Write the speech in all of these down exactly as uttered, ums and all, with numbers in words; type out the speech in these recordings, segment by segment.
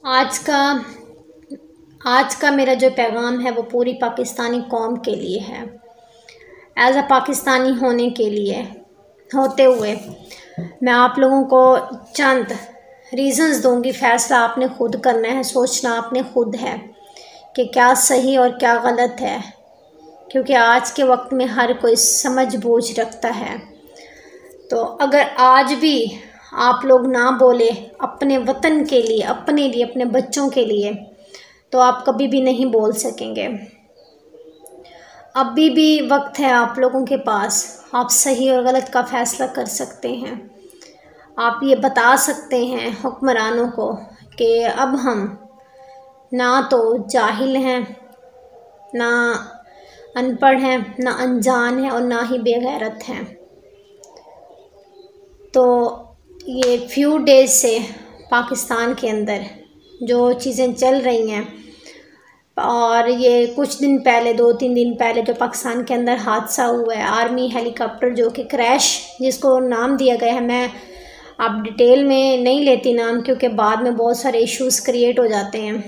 आज का आज का मेरा जो पैगाम है वो पूरी पाकिस्तानी कौम के लिए है। एज अ पाकिस्तानी होने के लिए होते हुए मैं आप लोगों को चंद रीज़न्स दूंगी। फ़ैसला आपने खुद करना है, सोचना आपने खुद है कि क्या सही और क्या गलत है, क्योंकि आज के वक्त में हर कोई समझ बूझ रखता है। तो अगर आज भी आप लोग ना बोले अपने वतन के लिए, अपने लिए, अपने बच्चों के लिए, तो आप कभी भी नहीं बोल सकेंगे। अभी भी वक्त है आप लोगों के पास, आप सही और गलत का फ़ैसला कर सकते हैं। आप ये बता सकते हैं हुक्मरानों को कि अब हम ना तो जाहिल हैं, ना अनपढ़ हैं, ना अनजान हैं और ना ही बेगैरत हैं। तो ये फ्यू डेज़ से पाकिस्तान के अंदर जो चीज़ें चल रही हैं, और ये कुछ दिन पहले, दो तीन दिन पहले जो पाकिस्तान के अंदर हादसा हुआ है, आर्मी हेलीकॉप्टर जो कि क्रैश, जिसको नाम दिया गया है, मैं आप डिटेल में नहीं लेती नाम, क्योंकि बाद में बहुत सारे इश्यूज़ क्रिएट हो जाते हैं।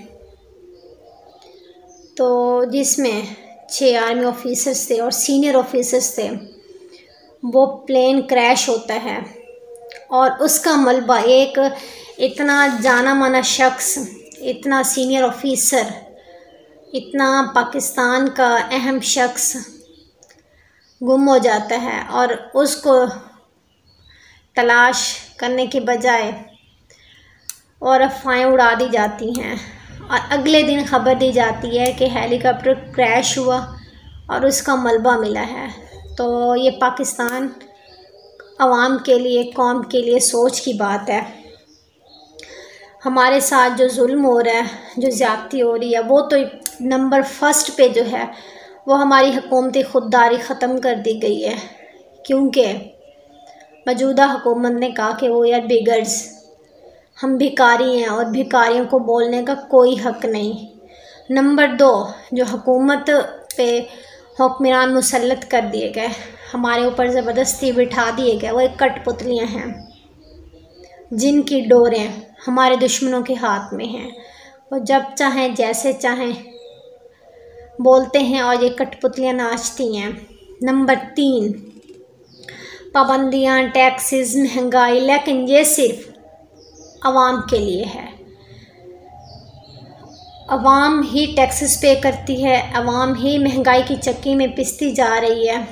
तो जिसमें छः आर्मी ऑफिसर्स थे और सीनियर ऑफिसर्स थे, वो प्लेन क्रैश होता है और उसका मलबा एक इतना जाना माना शख्स, इतना सीनियर ऑफिसर, इतना पाकिस्तान का अहम शख्स गुम हो जाता है और उसको तलाश करने के बजाय और अफवाहें उड़ा दी जाती हैं और अगले दिन खबर दी जाती है कि हेलीकॉप्टर क्रैश हुआ और उसका मलबा मिला है। तो ये पाकिस्तान अवाम के लिए, कौम के लिए सोच की बात है। हमारे साथ जो जुल्म हो रहा है, जो ज़्यादती हो रही है, वो तो नंबर फर्स्ट पे जो है वो हमारी हुकूमती खुददारी ख़त्म कर दी गई है, क्योंकि मौजूदा हुकूमत ने कहा कि वो यार बिगर्स, हम भिखारी हैं और भिखारियों को बोलने का कोई हक़ नहीं। नंबर दो, जो हुकूमत पे हुक्मरान मुसल्लत कर दिए गए, हमारे ऊपर ज़बरदस्ती बिठा दिए गए, वो एक कठपुतलियाँ हैं जिनकी डोरें हमारे दुश्मनों के हाथ में हैं। वो जब चाहें जैसे चाहें बोलते हैं और ये कठपुतलियाँ नाचती हैं। नंबर तीन, पाबंदियाँ, टैक्सेस, महंगाई, लेकिन ये सिर्फ आवाम के लिए है। आवाम ही टैक्सेस पे करती है, आवाम ही महंगाई की चक्की में पिसती जा रही है।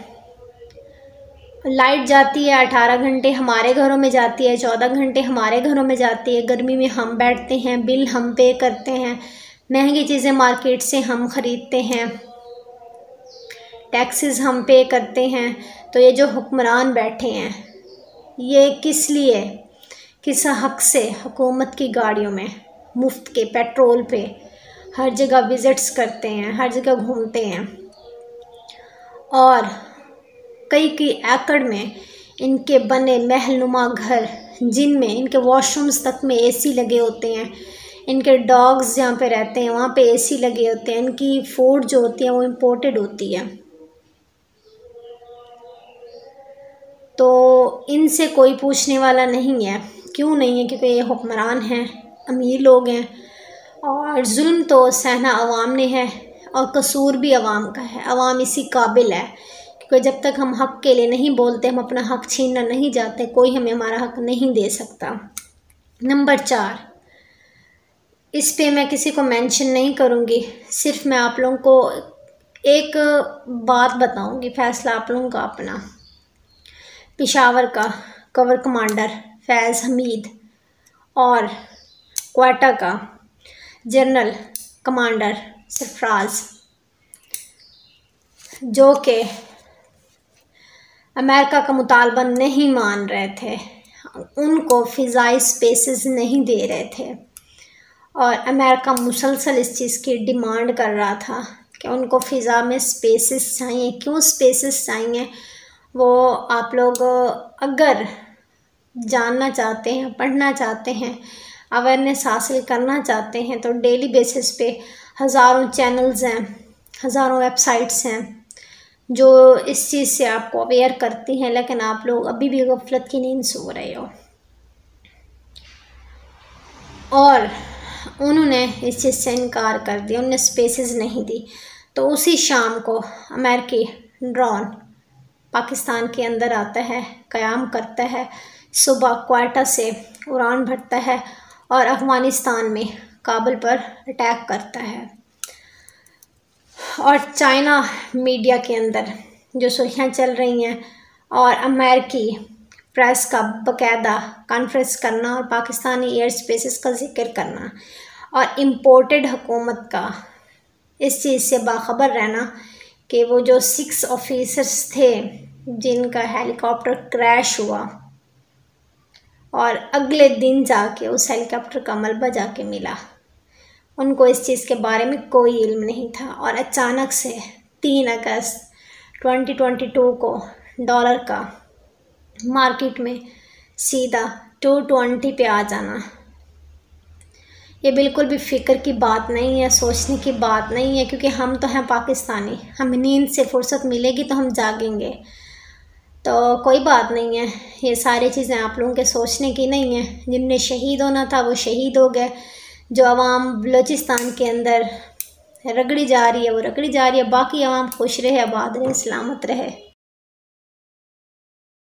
लाइट जाती है अठारह घंटे हमारे घरों में जाती है, चौदह घंटे हमारे घरों में जाती है। गर्मी में हम बैठते हैं, बिल हम पे करते हैं, महंगी चीज़ें मार्केट से हम ख़रीदते हैं, टैक्सेस हम पे करते हैं। तो ये जो हुक्मरान बैठे हैं, ये किस लिए, किस हक़ से हुकूमत की गाड़ियों में मुफ्त के पेट्रोल पे हर जगह विज़िट्स करते हैं, हर जगह घूमते हैं, और कई कई एकड़ में इनके बने महलनुमा घर, जिनमें इनके वॉशरूम्स तक में एसी लगे होते हैं, इनके डॉग्स जहाँ पे रहते हैं वहाँ पे एसी लगे होते हैं, इनकी फूड जो होती है वो इम्पोर्टेड होती है। तो इनसे कोई पूछने वाला नहीं है। क्यों नहीं है? क्योंकि ये हुक्मरान हैं, अमीर लोग हैं, और जुल्म तो सहना अवाम ने है और कसूर भी अवाम का है। अवाम इसी काबिल है, क्योंकि जब तक हम हक़ के लिए नहीं बोलते, हम अपना हक़ छीनना नहीं चाहते, कोई हमें हमारा हक़ नहीं दे सकता। नंबर चार, इस पे मैं किसी को मेंशन नहीं करूँगी, सिर्फ मैं आप लोगों को एक बात बताऊँगी, फ़ैसला आप लोगों का अपना। पेशावर का कवर कमांडर फैज़ हमीद और क्वेटा का जनरल कमांडर सरफराज, जो कि अमेरिका का मुतालबा नहीं मान रहे थे, उनको फ़िज़ाई स्पेसेस नहीं दे रहे थे, और अमेरिका मुसलसल इस चीज़ की डिमांड कर रहा था कि उनको फ़िज़ा में स्पेसेस चाहिए। क्यों स्पेसेस चाहिए वो आप लोग अगर जानना चाहते हैं, पढ़ना चाहते हैं, अवेयरनेस हासिल करना चाहते हैं, तो डेली बेसिस पे हज़ारों चैनल्स हैं, हज़ारों वेबसाइट्स हैं जो इस चीज़ से आपको अवेयर करती हैं, लेकिन आप लोग अभी भी गफलत की नींद सो रहे हो। और उन्होंने इस चीज़ से इनकार कर दिया, उन्होंने स्पेसेस नहीं दी। तो उसी शाम को अमेरिकी ड्रोन पाकिस्तान के अंदर आता है, क़याम करता है, सुबह क्वेटा से उड़ान भरता है और अफ़गानिस्तान में काबुल पर अटैक करता है। और चाइना मीडिया के अंदर जो सुर्खियाँ चल रही हैं और अमेरिकी प्रेस का बाकायदा कॉन्फ्रेंस करना और पाकिस्तानी एयर स्पेसेस का जिक्र करना और इम्पोर्टेड हुकूमत का इस चीज़ से बाखबर रहना कि वो जो सिक्स ऑफिसर्स थे जिनका हेलीकॉप्टर क्रैश हुआ और अगले दिन जाके उस हेलीकॉप्टर का मलबा जाके मिला, उनको इस चीज़ के बारे में कोई इल्म नहीं था। और अचानक से तीन अगस्त ट्वेंटी ट्वेंटी टू को डॉलर का मार्केट में सीधा टू ट्वेंटी पे आ जाना, ये बिल्कुल भी फ़िक्र की बात नहीं है, सोचने की बात नहीं है, क्योंकि हम तो हैं पाकिस्तानी, हमें नींद से फुर्सत मिलेगी तो हम जागेंगे। तो कोई बात नहीं है, ये सारी चीज़ें आप लोगों के सोचने की नहीं है। जिनने शहीद होना था वो शहीद हो गए, जो आवाम बलूचिस्तान के अंदर रगड़ी जा रही है वो रगड़ी जा रही है, बाकी आवाम खुश रहे, आबाद रहे, सलामत रहे।